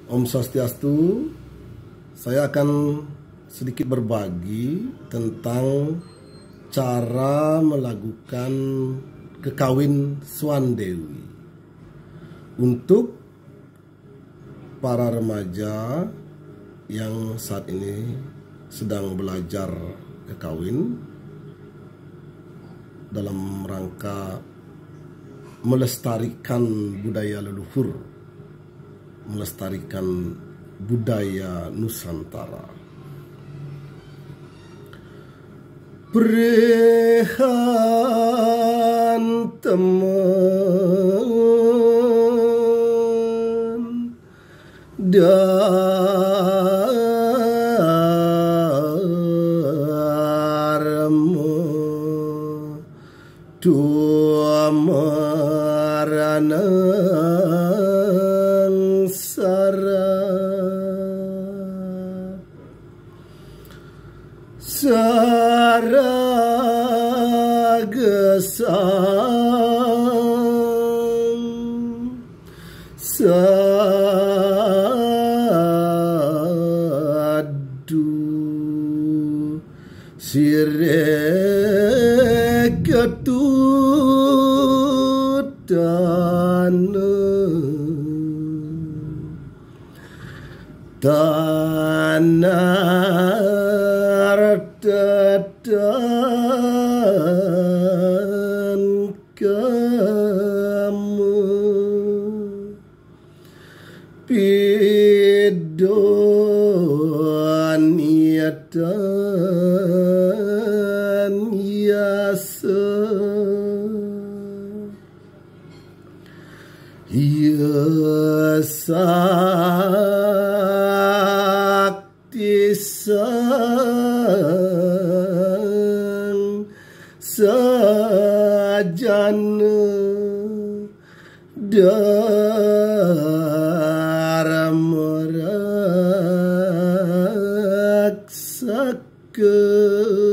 Om Swastiastu. Saya akan sedikit berbagi tentang cara melakukan kekawin swandewi untuk para remaja yang saat ini sedang belajar kekawin dalam rangka melestarikan budaya leluhur, melestarikan budaya Nusantara. Prihan teman dharma tua maranang sara gesang sadu sire ketutana tanar tetan kamu pidoniatan yasa sakti sang sajana dharma raksaka